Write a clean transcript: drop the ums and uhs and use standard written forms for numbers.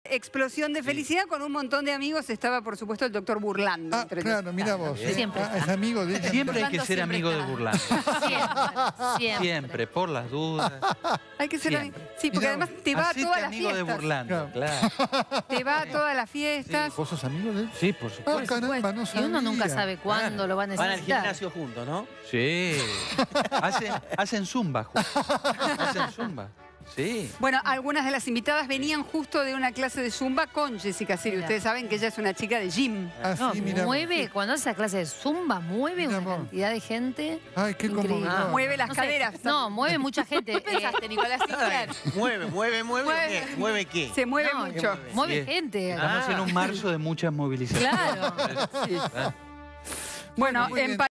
explosión de felicidad con un montón de amigos. Estaba, por supuesto, el doctor Burlando. Ah, claro, mira vos. Siempre es amigo de ella. Siempre hay que ser amigo de Burlando. Siempre. Por las dudas. Hay que ser amigo. Sí, porque además te va a Hacete todas las amigo de fiestas. Burlando, claro. Te va a todas las fiestas. ¿Vos sos amigo de él? Sí, por Ah, supuesto. caramba, no Y sabía. uno nunca sabe cuándo lo va a Van necesitar. al gimnasio juntos, ¿no? Sí. Hacen zumba, hacen zumba. Sí. Bueno, algunas de las invitadas venían justo de una clase de Zumba con Jessica Siri. Mira. Ustedes saben que ella es una chica de gym. Ah, No, sí, mira. mueve, cuando hace esa clase de zumba, mueve Mira una vos. cantidad de gente. Ay, qué increíble. comodidad. Mueve las No sé, caderas. No, mueve mucha gente. ¿Qué pensaste, Nicolás Sinclair? Mueve. ¿Mueve qué? Se mueve No, mucho. mueve Sí. gente. Estamos en un marzo de muchas movilizaciones. Claro. Bueno, Muy bien. en